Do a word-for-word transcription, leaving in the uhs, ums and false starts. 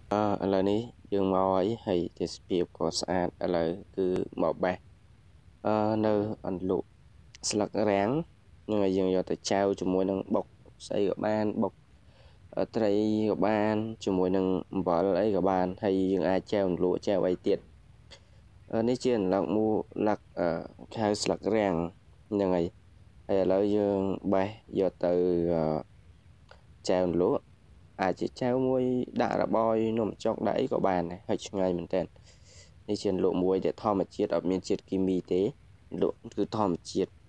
ឥឡូវនេះយើងមកហើយហើយទេសភាពក៏ស្អាតឥឡូវគឺមកបេះអឺនៅអន្លក់ស្លឹករាំងនឹងឲ្យយើងយកទៅចែវជាមួយនឹងបុកស្អីក៏បានបុកត្រីក៏បានជាមួយនឹងអំបិលអីក៏បានហើយយើងអាចចែវអន្លក់ចែវអីទៀតនេះជាអន្លក់មូលលក្ខខៅស្លឹករាំងហ្នឹងហើយហើយឥឡូវយើងបេះយកទៅចែវអន្លក់អាចជាចែវមួយដាក់របយនំចុកដាក់អីក៏បានដែរហើយឆ្ងាញ់មែនតើនេះជាលក់មួយដែលធម្មជាតិអត់មានជាតិគីមីទេលក់គឺធម្មជាតិ